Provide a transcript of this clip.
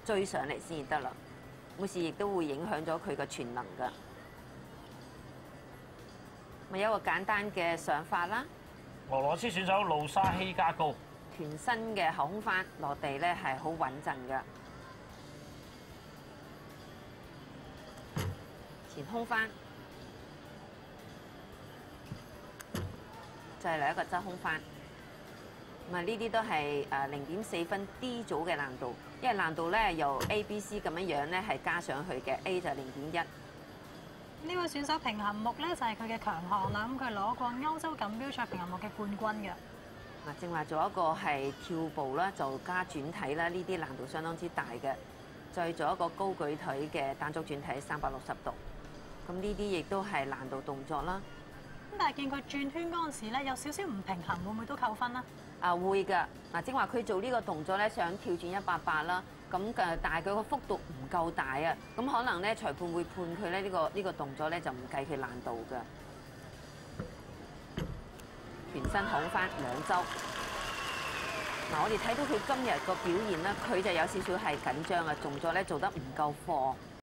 追上嚟先至得啦。每時亦都會影響咗佢嘅全能㗎。咪有一個簡單嘅上法啦。 俄羅斯選手路沙希加高， 全身嘅後空翻落地咧係好穩陣㗎。前空翻，再嚟一個側空翻。咁啊，呢啲都係0.4分 D 組嘅難度，因為難度咧由 A、B、C 咁樣樣咧係加上去嘅 ，A 就係0.1。 呢位選手平衡木咧就係佢嘅強項啦，咁佢攞過歐洲錦標賽平衡木嘅冠軍嘅。 嗱，正話做一個係跳步啦，就加轉體啦，呢啲難度相當之大嘅。再做一個高舉腿嘅單足轉體360度，咁呢啲亦都係難度動作啦。 咁但係見佢轉圈嗰陣時咧有少少唔平衡，會唔會都扣分啦？ 會㗎。嗱，正話佢做呢個動作咧，想跳轉180啦，咁但係佢個幅度唔夠大啊，咁可能咧裁判會判佢咧呢個動作咧就唔計佢難度㗎。全身後翻兩周。我哋睇到佢今日個表現咧，佢就有少少係緊張啊，動作咧做得唔夠放。